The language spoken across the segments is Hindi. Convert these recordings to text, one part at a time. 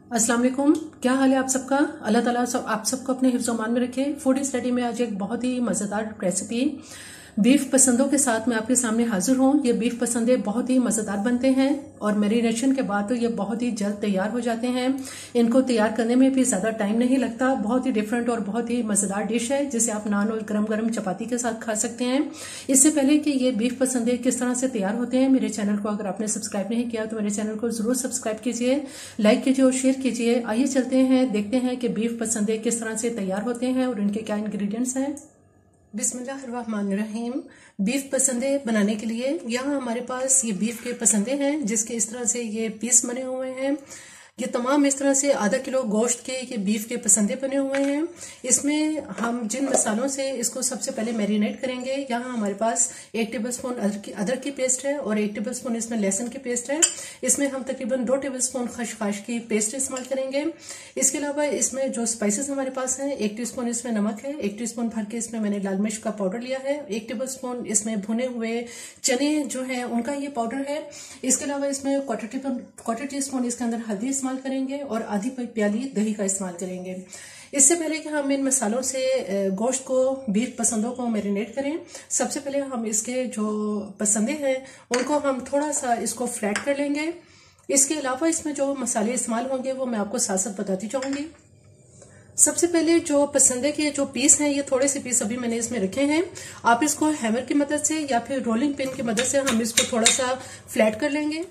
अस्सलाम वालेकुम। क्या हाल है आप सबका। अल्लाह ताला आप सबको अपने हिफ्ज़ मान में रखे। फूड स्टडी में आज एक बहुत ही मज़ेदार रेसिपी बीफ पसंदों के साथ मैं आपके सामने हाजिर हूँ। ये बीफ पसंदे बहुत ही मज़ेदार बनते हैं और मैरिनेशन के बाद तो ये बहुत ही जल्द तैयार हो जाते हैं। इनको तैयार करने में भी ज़्यादा टाइम नहीं लगता। बहुत ही डिफरेंट और बहुत ही मज़ेदार डिश है जिसे आप नान और गरम गरम चपाती के साथ खा सकते हैं। इससे पहले कि ये बीफ पसंदे किस तरह से तैयार होते हैं, मेरे चैनल को अगर आपने सब्सक्राइब नहीं किया तो मेरे चैनल को जरूर सब्सक्राइब कीजिए, लाइक कीजिए और शेयर कीजिए। आइए चलते हैं, देखते हैं कि बीफ पसंदे किस तरह से तैयार होते हैं और इनके क्या इंग्रेडिएंट्स हैं। बिस्मिल्लाहिर्रहमानिर्रहीम। बीफ पसंदे बनाने के लिए यहाँ हमारे पास ये बीफ के पसंदे हैं जिसके इस तरह से ये पीस बने हुए हैं। ये तमाम इस तरह से आधा किलो गोश्त के ये बीफ के पसंदे बने हुए हैं। इसमें हम जिन मसालों से इसको सबसे पहले मैरिनेट करेंगे, यहाँ हमारे पास 1 टेबलस्पून अदरक की पेस्ट है और 1 टेबलस्पून इसमें लहसुन की पेस्ट है। इसमें हम तकरीबन 2 टेबलस्पून खसखस की पेस्ट इस्तेमाल करेंगे। इसके अलावा इसमें जो स्पाइसेस हमारे पास हैं, 1 टीस्पून इसमें नमक है, 1 टीस्पून भर के इसमें मैंने लाल मिर्च का पाउडर लिया है, 1 टेबलस्पून इसमें भुने हुए चने जो है उनका ये पाउडर है। इसके अलावा इसमें क्वार्टर टीस्पून इसके अंदर हल्दी करेंगे और आधी प्याली दही का इस्तेमाल करेंगे। इससे पहले कि हम इन मसालों से गोश्त को, बीफ पसंदों को मैरिनेट करें, सबसे पहले हम इसके जो पसंदे हैं उनको हम थोड़ा सा इसको फ्लैट कर लेंगे। इसके अलावा इसमें जो मसाले इस्तेमाल होंगे वो मैं आपको साथ साथ बताती जाऊंगी। सबसे पहले जो पसंदे के जो पीस हैं, ये थोड़े से पीस अभी मैंने इसमें रखे हैं। आप इसको हैमर की मदद से या फिर रोलिंग पिन की मदद से हम इसको थोड़ा सा फ्लैट कर लेंगे।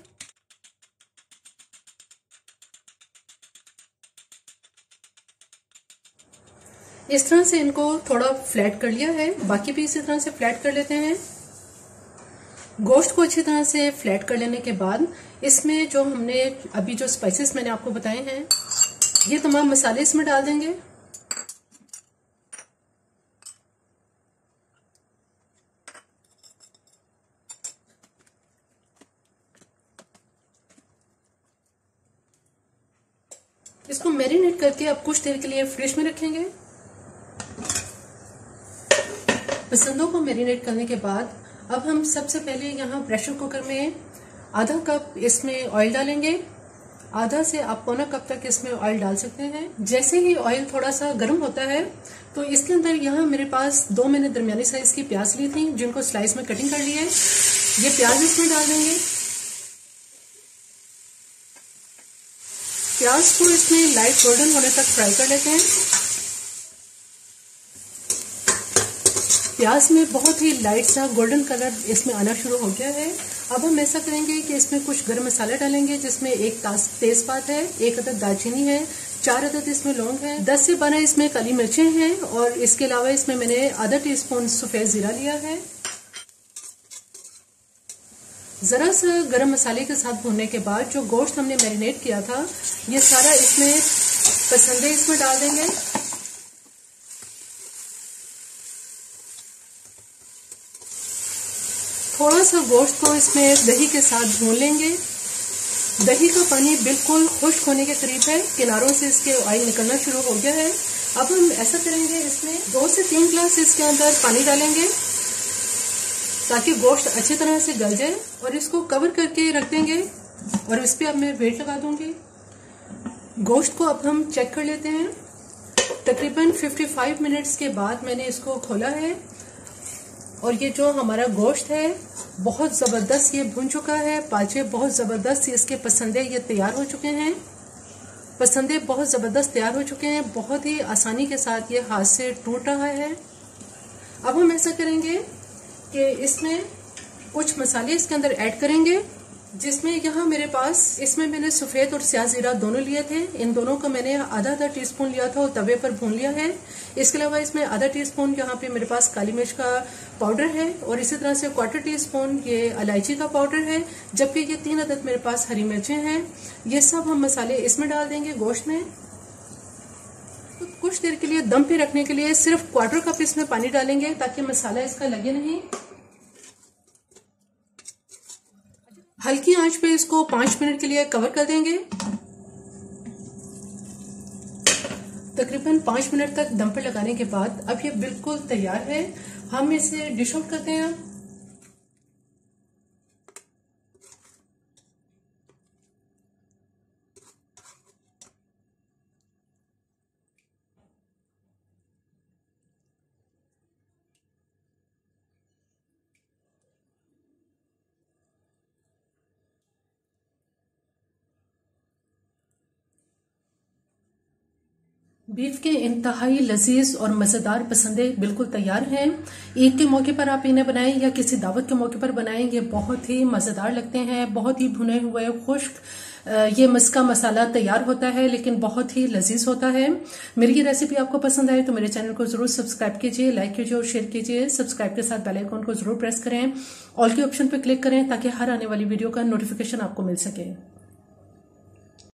इस तरह से इनको थोड़ा फ्लैट कर लिया है, बाकी भी इसी तरह से फ्लैट कर लेते हैं। गोश्त को अच्छी तरह से फ्लैट कर लेने के बाद इसमें जो हमने अभी जो स्पाइसेस मैंने आपको बताए हैं, ये तमाम मसाले इसमें डाल देंगे। इसको मैरिनेट करके अब कुछ देर के लिए फ्रिज में रखेंगे। पसंदों को मैरिनेट करने के बाद अब हम सबसे पहले यहाँ प्रेशर कुकर में आधा कप इसमें ऑयल डालेंगे। आधा से आप पौना कप तक इसमें ऑयल डाल सकते हैं। जैसे ही ऑयल थोड़ा सा गर्म होता है तो इसके अंदर यहाँ मेरे पास 2 मैंने दरमियानी साइज की प्याज ली थी जिनको स्लाइस में कटिंग कर ली है। ये प्याज इसमें डाल देंगे। प्याज को इसमें लाइट गोल्डन होने तक फ्राई कर लेते हैं। प्याज में बहुत ही लाइट सा गोल्डन कलर इसमें आना शुरू हो गया है। अब हम ऐसा करेंगे कि इसमें कुछ गरम मसाले डालेंगे जिसमें 1 तेजपात है, 1 अदद दालचीनी है, 4 अदद इसमें लौंग है, 10 से 12 इसमें काली मिर्चें हैं और इसके अलावा इसमें मैंने आधा टीस्पून सफेद जीरा लिया है। जरा सा गरम मसाले के साथ भूनने के बाद जो गोश्त हमने मैरिनेट किया था ये सारा इसमें पसंदे इसमें डाल देंगे। थोड़ा सा गोश्त को इसमें दही के साथ भून लेंगे। दही का पानी बिल्कुल खुश्क होने के करीब है, किनारों से इसके ऑयल निकलना शुरू हो गया है। अब हम ऐसा करेंगे, इसमें 2 से 3 ग्लास इसके अंदर पानी डालेंगे ताकि गोश्त अच्छी तरह से गल जाए और इसको कवर करके रख देंगे और इस पर अब मैं वेट लगा दूंगी। गोश्त को अब हम चेक कर लेते हैं। तकरीबन 55 मिनट्स के बाद मैंने इसको खोला है और ये जो हमारा गोश्त है बहुत ज़बरदस्त ये भुन चुका है। पाचे बहुत ज़बरदस्त इसके पसंदे ये तैयार हो चुके हैं। पसंदे बहुत ज़बरदस्त तैयार हो चुके हैं, बहुत ही आसानी के साथ ये हाथ से टूट रहा है। अब हम ऐसा करेंगे कि इसमें कुछ मसाले इसके अंदर ऐड करेंगे, जिसमें यहाँ मेरे पास इसमें मैंने सफ़ेद और स्याह जीरा दोनों लिए थे। इन दोनों को मैंने आधा टीस्पून लिया था और तवे पर भून लिया है। इसके अलावा इसमें आधा टीस्पून यहाँ पे मेरे पास काली मिर्च का पाउडर है और इसी तरह से क्वार्टर टीस्पून ये इलायची का पाउडर है, जबकि ये 3 अदद मेरे पास हरी मिर्चें हैं। ये सब हम मसाले इसमें डाल देंगे गोश्त में। तो कुछ देर के लिए दम पे रखने के लिए सिर्फ क्वार्टर कप इसमें पानी डालेंगे ताकि मसाला इसका लगे नहीं। हल्की आंच पे इसको 5 मिनट के लिए कवर कर देंगे। तकरीबन 5 मिनट तक दम पे लगाने के बाद अब ये बिल्कुल तैयार है। हम इसे डिश आउट करते हैं। बीफ के इंतहाई लजीज और मज़ेदार पसंदे बिल्कुल तैयार हैं। ईद के मौके पर आप इन्हें बनाएं या किसी दावत के मौके पर बनाएं, ये बहुत ही मज़ेदार लगते हैं। बहुत ही भुने हुए खुश्क ये मस्का मसाला तैयार होता है, लेकिन बहुत ही लजीज होता है। मेरी ये रेसिपी आपको पसंद आए तो मेरे चैनल को जरूर सब्सक्राइब कीजिए, लाइक कीजिए और शेयर कीजिए। सब्सक्राइब के साथ बेल आइकन को जरूर प्रेस करें, ऑल के ऑप्शन पर क्लिक करें ताकि हर आने वाली वीडियो का नोटिफिकेशन आपको मिल सके।